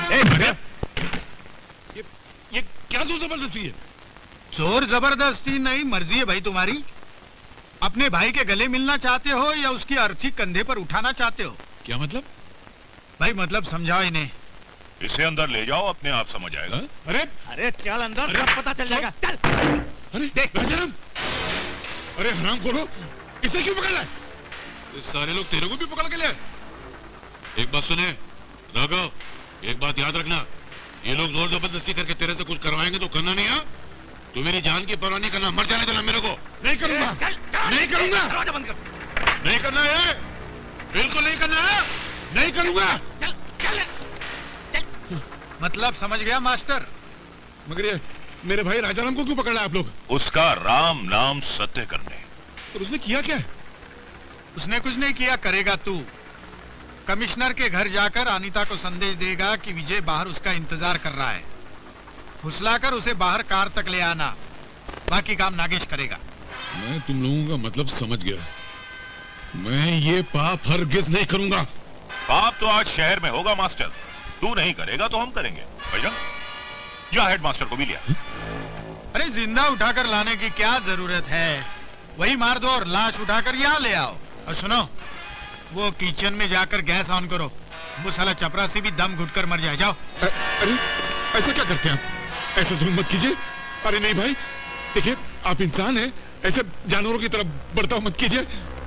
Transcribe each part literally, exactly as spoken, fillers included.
ये ये क्या जोर जबरदस्ती है? जोर जबरदस्ती नहीं, मर्जी है भाई तुम्हारी। अपने भाई के गले मिलना चाहते हो या उसकी अर्थी कंधे पर उठाना चाहते हो? क्या मतलब? भाई मतलब समझाओ इन्हें। इसे अंदर ले जाओ, अपने आप समझ आएगा। अरे अरे चल अंदर, सब पता चल जाएगा। चल। अरे देख राजाराम, अरे हराम खोलो, इसे क्यों पकड़ लाए? सारे लोग तेरे को भी पकड़ के ले। एक बात सुने राघव, एक बात याद रखना, ये लोग जोर जबरदस्ती करके तेरे से कुछ करवाएंगे तो करना नहीं। है तू मेरी जान की परवाह नहीं करना, मर जाने देना मेरे को। नहीं करूंगा, चल, चल, नहीं करूंगा, दरवाजा बंद कर। नहीं करना है, बिल्कुल नहीं करना है, नहीं करूंगा। चल, चल, चल। मतलब समझ गया मास्टर? मगर ये मेरे भाई राजाराम को क्यों पकड़ा आप लोग? उसका राम नाम सत्य करने। और उसने किया क्या? उसने कुछ नहीं किया, करेगा तू। कमिश्नर के घर जाकर अनीता को संदेश देगा कि विजय बाहर उसका इंतजार कर रहा है। फुसलाकर उसे बाहर कार तक ले आना, बाकी काम नागेश करेगा। मैं तुम लोगों का मतलब समझ गया। मैं ये पाप हरगिज नहीं करूंगा। पाप तो आज शहर में होगा मास्टर, तू नहीं करेगा तो हम करेंगे। बजरंग, जा हेड मास्टर को भी लिया। अरे जिंदा उठाकर लाने की क्या जरूरत है, वही मार दो और लाश उठाकर यहाँ ले आओ। और सुनो, वो किचन में जाकर गैस ऑन करो, वो साला चपरासी भी दम घुटकर मर जाए। जाओ। अ, अरे ऐसा क्या करते हैं आप? ऐसा जुल्म मत कीजिए। अरे नहीं भाई, देखिए आप इंसान हैं, ऐसे जानवरों की तरफ बर्ताव मत कीजिए।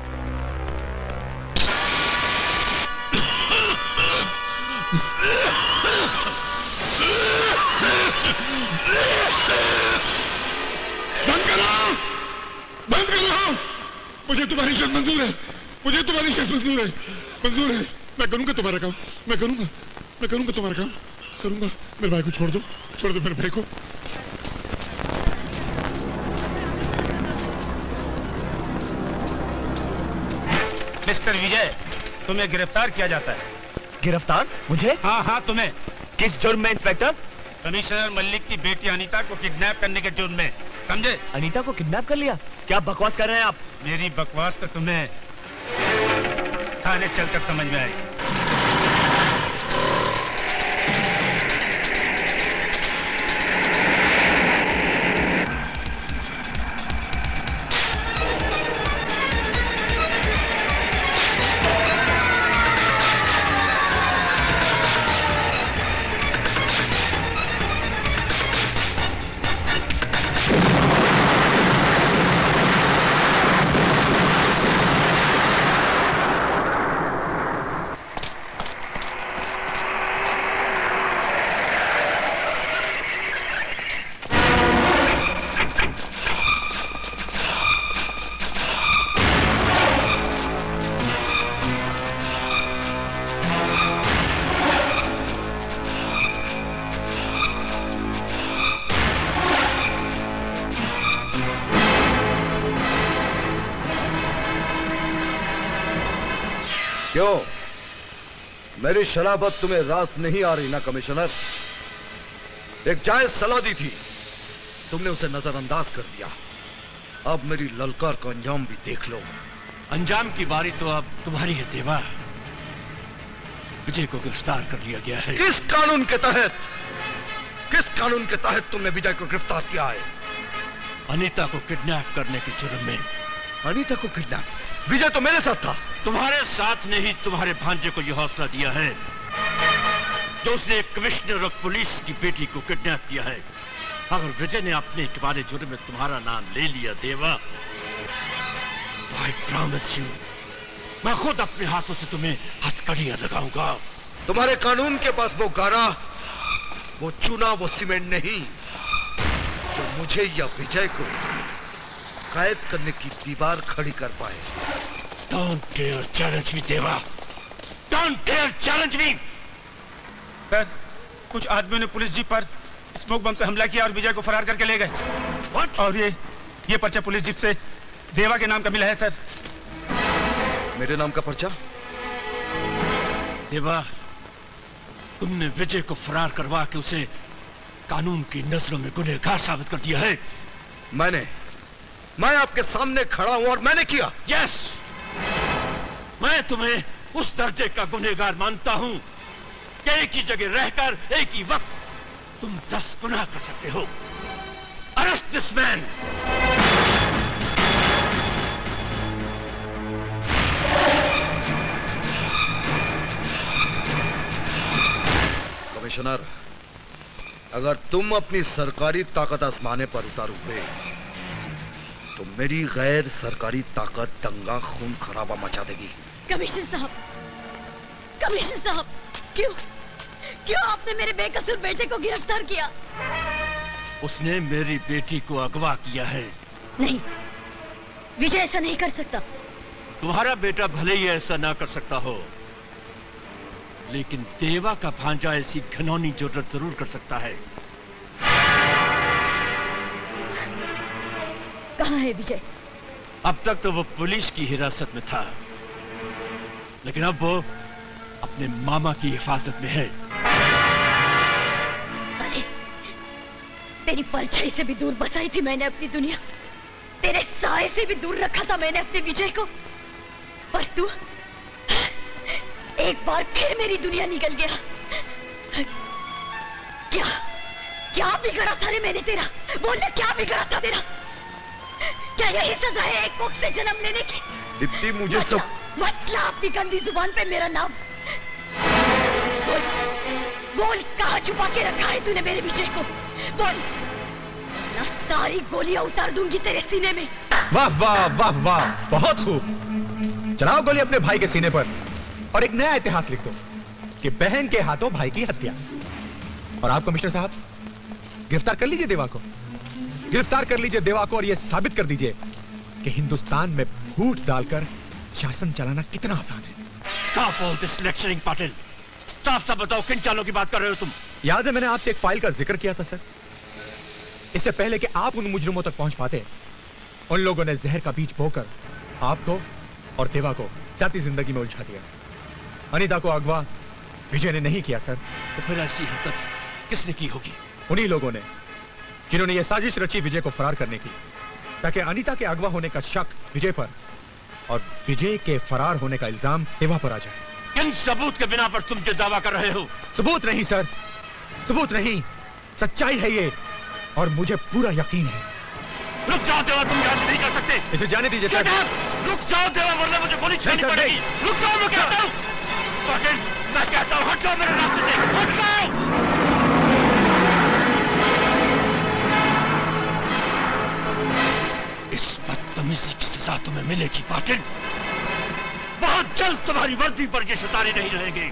बंद करो, बंद करो। मुझे तुम्हारी शर्त मंजूर है, मुझे तुम्हारी शर्त मंजूर है, मंजूर है। मैं करूंगा तुम्हारा काम, मैं करूंगा, मैं करूंगा तुम्हारा काम, करूंगा। मेरे भाई को छोड़ दो, छोड़ दो मेरे भाई को। मिस्टर विजय, तुम्हें गिरफ्तार किया जाता है। गिरफ्तार? मुझे? हाँ हाँ तुम्हें। किस जुर्म में इंस्पेक्टर? कमिश्नर मल्लिक की बेटी अनीता को किडनैप करने के जुर्म में, समझे? अनीता को किडनैप कर लिया? क्या बकवास कर रहे हैं आप? मेरी बकवास तो तुम्हें थाने चलकर समझ में आएगी। क्यों, मेरी शराबत तुम्हें रास नहीं आ रही ना कमिश्नर? एक जायज सलाह दी थी, तुमने उसे नजरअंदाज कर दिया। अब मेरी ललकार का अंजाम भी देख लो। अंजाम की बारी तो अब तुम्हारी है देवा। विजय को गिरफ्तार कर लिया गया है। किस कानून के तहत, किस कानून के तहत तुमने विजय को गिरफ्तार किया है? अनीता को किडनैप करने के जुर्म में। अनीता को किडनैप? विजय तो मेरे साथ था। तुम्हारे साथ ने ही तुम्हारे भांजे को यह हौसला दिया है जो उसने कमिश्नर ऑफ पुलिस की बेटी को किडनैप किया है। अगर विजय ने अपने तुम्हारे जुर्म में तुम्हारा नाम ले लिया देवा, आई प्रॉमिस यू, मैं खुद अपने हाथों से तुम्हें हथकड़ियां लगाऊंगा। तुम्हारे कानून के पास वो गारा, वो चूना, वो सीमेंट नहीं जो मुझे या विजय को कैद करने की दीवार खड़ी कर पाए। Don't dare challenge me, देवा। Don't dare challenge me। Sir, कुछ आदमियों ने पुलिस जीप पर स्मोक बम से हमला किया और विजय को फरार करके ले गए। What? और ये ये पर्चा पुलिस जीप से देवा के नाम का मिला है सर। मेरे नाम का पर्चा? देवा, तुमने विजय को फरार करवा के उसे कानून की नजरों में गुनहगार साबित कर दिया है। मैंने मैं आपके सामने खड़ा हूं और मैंने किया। यस, मैं तुम्हें उस दर्जे का गुनहगार मानता हूं कि एक ही जगह रहकर एक ही वक्त तुम दस गुनाह कर सकते हो। Arrest this man. कमिश्नर, अगर तुम अपनी सरकारी ताकत आसमाने पर उतारोगे तो मेरी गैर सरकारी ताकत दंगा खून खराबा मचा देगी। कमिश्नर साहब, कमिश्नर साहब, क्यों क्यों आपने मेरे बेकसूर बेटे को गिरफ्तार किया? उसने मेरी बेटी को अगवा किया है। नहीं, विजय ऐसा नहीं कर सकता। तुम्हारा बेटा भले ही ऐसा ना कर सकता हो, लेकिन देवा का भांजा ऐसी घिनौनी जरूरत जरूर कर सकता है। कहाँ है विजय? अब तक तो वो पुलिस की हिरासत में था, लेकिन अब वो अपने मामा की हिफाजत में है। अरे, तेरी परछाई से भी दूर बसाई थी मैंने अपनी दुनिया, तेरे साए से भी दूर रखा था मैंने अपने विजय को, पर तू एक बार फिर मेरी दुनिया निकल गया। क्या क्या बिगड़ा था रे मैंने तेरा? बोलने क्या बिगड़ा था तेरा? क्या यही सजा है एक कोख से जन्म लेने की? दीप्ति, मुझे सब मतलब अपनी गंदी जुबान पे मेरा नाम बोल, बोल कहाँ छुपा के रखा है तूने मेरे विजय को? बोल, ना सारी गोलियां उतार दूंगी तेरे सीने में। वाह वाह वाह वाह, बहुत खूब। चलाओ गोली अपने भाई के सीने पर और एक नया इतिहास लिख दो कि बहन के हाथों भाई की हत्या। और आप कमिश्नर साहब, गिरफ्तार कर लीजिए देवा को, गिरफ्तार कर लीजिए देवा को और यह साबित कर दीजिए कि हिंदुस्तान में फूट डालकर शासन चलाना कितना आसान है। Stop all this lecturing, Patil. साफ साफ बताओ किन चालों की बात कर रहे हो तुम? याद है मैंने आपसे एक फाइल का जिक्र किया था सर। इससे पहले कि आप उन मुजरिमों तक पहुंच पाते, उन लोगों ने जहर का बीज बोकर आपको और देवा को जाती जिंदगी में उलझा दिया। अनीता को अगवा विजय ने नहीं किया सर। तो फिर ऐसी हरकत किसने की होगी? उन्हीं लोगों ने जिन्होंने यह साजिश रची विजय को फरार करने की, ताकि अनीता के अगवा होने का शक विजय पर और विजय के फरार होने का इल्जाम देवा पर आ जाए। किन सबूत के बिना पर तुम जो दावा कर रहे हो? सबूत नहीं सर, सबूत नहीं, सच्चाई है ये, और मुझे पूरा यकीन है। रुक जाओ देवा, तुम यहाँ से नहीं कर सकते। इसे जाने दीजिए सर। रुक जाओ देवा, वरना मुझे गोली चलानी पड़ेगी। रुक जाओ, मैं कहता हूँ। पाटिल, मैं कहता हूँ, हट जाओ मेरे रास्ते से, हट जाओ। इस बदतमीजी की सजा तुम्हें मिलेगी पाटिल। बहुत जल्द तुम्हारी वर्दी पर ये सितारे नहीं रहेंगे।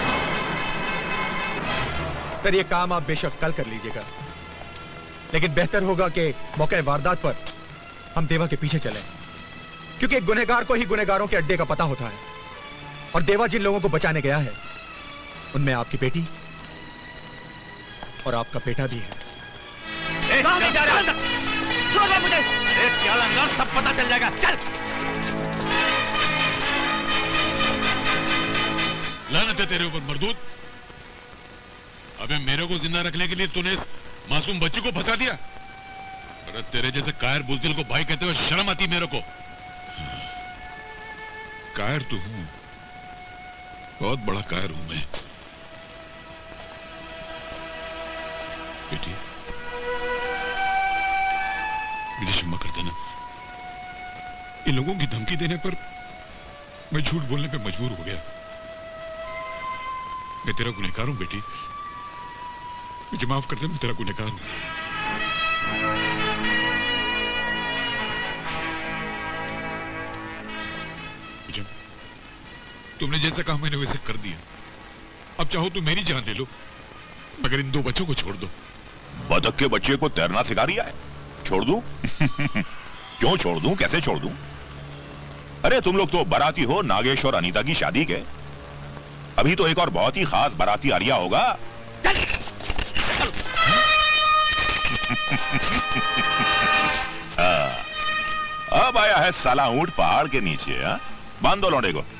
सर ये काम आप बेशक कल कर लीजिएगा, लेकिन बेहतर होगा कि मौके वारदात पर हम देवा के पीछे चलें, क्योंकि एक गुनहगार को ही गुनहगारों के अड्डे का पता होता है, और देवा जिन लोगों को बचाने गया है उनमें आपकी बेटी और आपका बेटा भी है। छोड़ो मुझे। अरे चल अंदर, सब पता चल जाएगा, चल। लानत है तेरे ऊपर मर्दूद। अबे मेरे को जिंदा रखने के लिए तूने इस मासूम बच्चे को फंसा दिया। अरे तेरे जैसे कायर बुजदिल को भाई कहते हुए शर्म आती मेरे को। कायर तो हूं, बहुत बड़ा कायर हूं मैं। बेटी मुझे क्षमा कर देना, इन लोगों की धमकी देने पर मैं झूठ बोलने पे मजबूर हो गया। मैं तेरा गुनहगार हूं बेटी, मुझे माफ कर दे, मैं तेरा गुनहगार हूं। मुझे तुमने जैसा कहा मैंने वैसे कर दिया। अब चाहो तो मेरी जान ले लो, मगर इन दो बच्चों को छोड़ दो। बतख के बच्चे को तैरना सिखा रिया है, छोड़ दूं? क्यों छोड़ दूं, कैसे छोड़ दूं? अरे तुम लोग तो बाराती हो नागेश और अनीता की शादी के। अभी तो एक और बहुत ही खास बाराती आ रिया होगा। अब आया है साला ऊंट पहाड़ के नीचे। हा? बांध दो लौंडे को।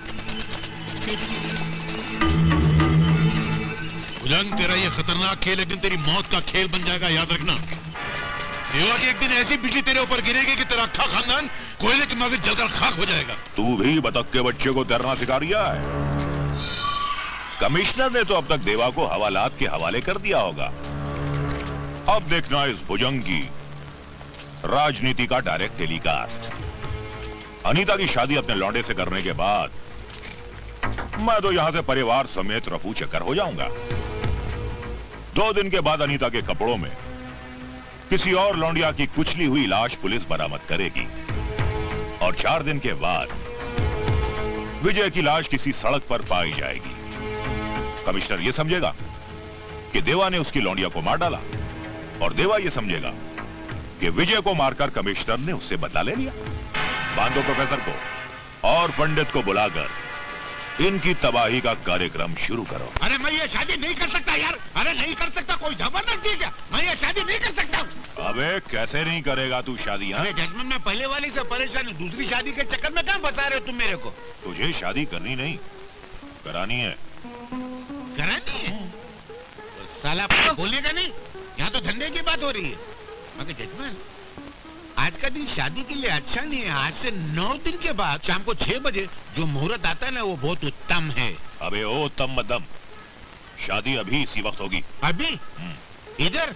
भुजंग, तेरा ये खतरनाक खेल एक दिन तेरी मौत का खेल बन जाएगा, याद रखना। देवा की एक दिन ऐसी बिजली तेरे ऊपर गिरेगी कि तेरा अक्खा खानदान कोयले के माफिक जलकर खाक हो जाएगा। तू भी बतख के बच्चे को तैरना सिखा रिया है? कमिश्नर ने तो अब तक देवा को हवालात के हवाले कर दिया होगा। अब देखना इस भुजंग की राजनीति का डायरेक्ट टेलीकास्ट। अनीता की शादी अपने लौंडे से करने के बाद मैं तो यहां से परिवार समेत रफू चक्कर हो जाऊंगा। दो दिन के बाद अनीता के कपड़ों में किसी और लौंडिया की कुचली हुई लाश पुलिस बरामद करेगी और चार दिन के बाद विजय की लाश किसी सड़क पर पाई जाएगी। कमिश्नर यह समझेगा कि देवा ने उसकी लौंडिया को मार डाला और देवा यह समझेगा कि विजय को मारकर कमिश्नर ने उससे बदला ले लिया। बांधो प्रोफेसर को और पंडित को बुलाकर इनकी तबाही का कार्यक्रम शुरू करो। अरे मैं ये शादी नहीं कर सकता यार। अरे नहीं कर सकता, कोई जबरदस्ती है क्या? मैं ये शादी नहीं कर सकता। अबे कैसे नहीं करेगा तू शादी? हाँ? अरे जजमेंट में पहले वाली से परेशान है, दूसरी शादी के चक्कर में कहाँ फंसा रहे हो तुम मेरे को? तुझे शादी करनी नहीं करानी है। करानी है? तो साला बोलेगा नहीं, यहाँ तो धंधे की बात हो रही है। मगर जजमान आज का दिन शादी के लिए अच्छा नहीं है। आज से नौ दिन के बाद शाम को छह बजे जो मुहूर्त आता है ना, वो बहुत उत्तम है। अबे ओ उत्तम मध्यम, शादी अभी इसी वक्त होगी। अभी इधर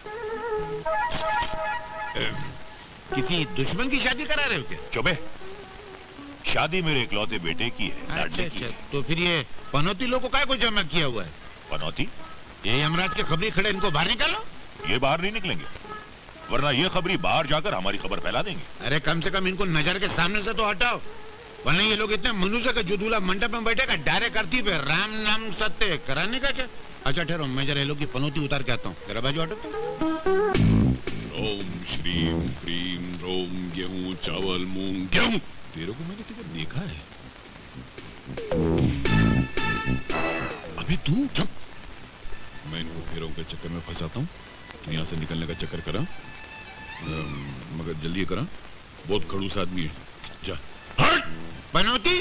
किसी दुश्मन की शादी करा रहे हो क्या? चुपे, शादी मेरे इकलौते बेटे की है। अच्छा अच्छा, तो फिर ये पनौती लोगों को काय को जमा किया हुआ है? पनौती? ये यमराज के खबरी खड़े, इनको बाहर निकालो। ये बाहर नहीं निकलेंगे, वरना ये खबरी बाहर जाकर हमारी खबर फैला देंगे। अरे कम से कम इनको नजर के सामने से तो हटाओ, वरना ये लोग इतने मनुष्य के जो दूल्हा मंडप में बैठेगा डायरेक्ट करती पे राम नाम सत्य कराने का क्या? अच्छा ठहरो, मैं जरा ये लोग की पनौती उतार के आता हूँ। जरा बाजू हटो तो। ओम श्रीम क्रीम रोम गेहूं चावल मूंग गेहूं। तेरे को मैंने किधर देखा है? अबे तू चुप। मैं इनको फेरों के चक्कर में फंसाता हूँ, यहाँ से निकलने का चक्कर करा, मगर जल्दी करा, बहुत खड़ूस आदमी है। जा हट! पनौती,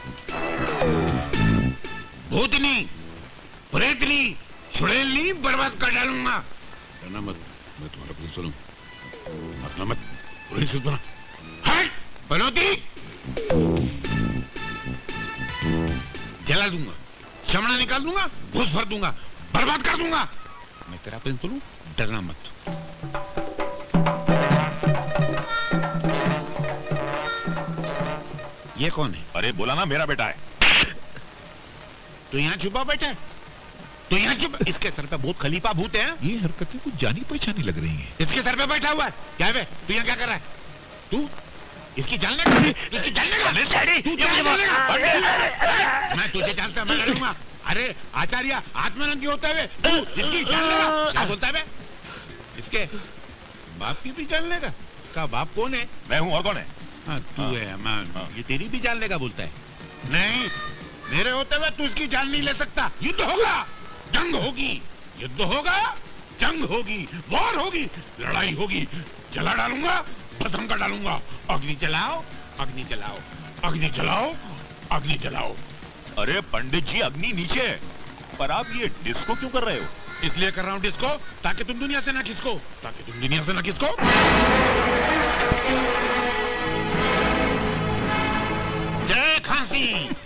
भूतनी, प्रेतनी, छुड़ैलनी बर्बाद कर डालूंगा। डरना मत, मैं तुम्हारा प्रिंसिपल हूँ। हंसना मत, पुलिस बना। हट! पनौती, जला दूंगा, चमड़ा निकाल दूंगा, घुस भर दूंगा, बर्बाद कर दूंगा। मैं तेरा प्रिंसिपल हूँ, डरना मत। ये कौन है? अरे बोला ना मेरा बेटा है। तो यहाँ छुपा बैठा है? तो यहाँ छुपा? इसके सर पे बहुत खलीफा भूत है। ये हरकतें कुछ जानी पहचानी लग रही हैं। इसके सर पे बैठा हुआ है। क्या है? तू यहाँ क्या कर रहा है? तू इसकी जान लेगा? इसकी जान लेगा? मैं तुझे जानता, मैं लड़ूंगा। अरे आचार्य आत्मानंद होते हुए तू इसकी जान लेगा? क्या बोलता है? इसके बाप की भी जान लेगा? इसका बाप कौन है? मैं हूँ, और कौन है? हाँ तू हाँ, है। मैं हाँ। ये तेरी भी जान लेगा बोलता है। नहीं, मेरे होते हुए तू इसकी जान नहीं ले सकता। युद्ध होगा, जंग होगी, युद्ध होगा, जंग होगी, वॉर होगी, लड़ाई होगी। जला डालूंगा, भस्म कर डालूंगा। अग्नि जलाओ, अग्नि जलाओ, अग्नि जलाओ, अग्नि जलाओ। अरे पंडित जी, अग्नि नीचे है, पर आप ये डिस्को क्यों कर रहे हो? इसलिए कर रहा हूँ डिस्को ताकि तुम दुनिया से ना खिसको, ताकि तुम दुनिया से ना खिसको। जय खांसी।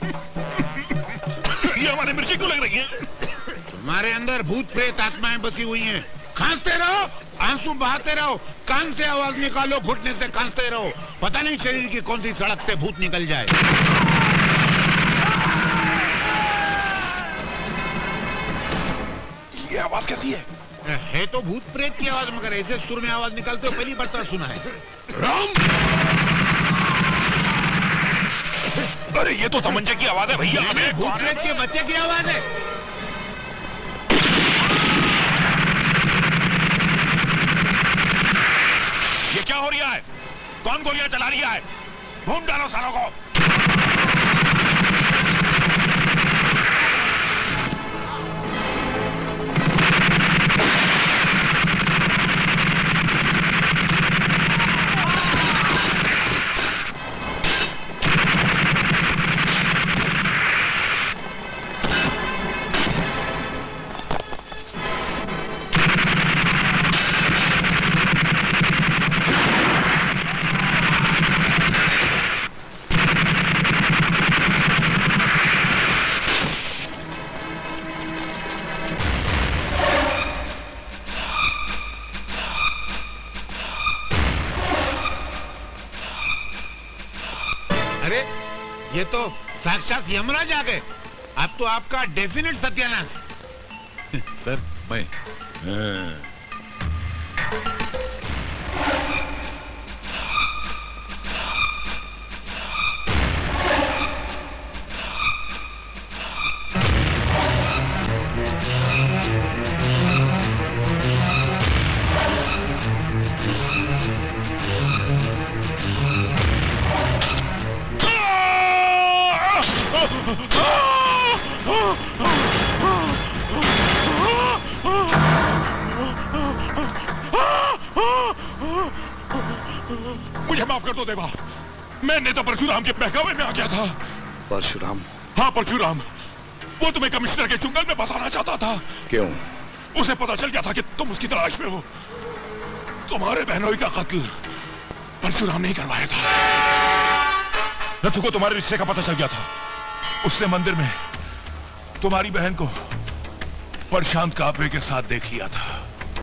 ये हमारे मिर्ची क्यों लग रही है? तुम्हारे अंदर भूत प्रेत आत्माएं बसी हुई हैं। खांसते रहो, आंसू बहाते रहो, कान से आवाज निकालो, घुटने से खांसते रहो। पता नहीं शरीर की कौन सी सड़क से भूत निकल जाए। ये आवाज कैसी है? है तो भूत प्रेत की आवाज, मगर ऐसे सुर में आवाज निकलते हो पहली बार सुना है। राम! अरे ये तो तमंचे की आवाज है भैया। हमें भूत प्रेत के बच्चे की आवाज है। ये क्या हो रहा है? कौन गोलियां चला रहा है? ढूंढ डालो सालों को। ये तो साक्षात यमराज आ गए। अब तो आपका डेफिनेट सत्यानाश। सर मैं मुझे माफ कर दो देवा, मैंने तो परशुराम के बहकावे में आ गया था। परशुराम? हाँ परशुराम, वो तुम्हें कमिश्नर के चुंगल में फंसाना चाहता था। क्यों? उसे पता चल गया था कि तुम उसकी तलाश में हो। तुम्हारे बहनोई का कत्ल परशुराम ने ही करवाया था। नथु को तुम्हारे रिश्ते का पता चल गया था। उसने मंदिर में तुम्हारी बहन को प्रशांत काबरे के साथ देख लिया था।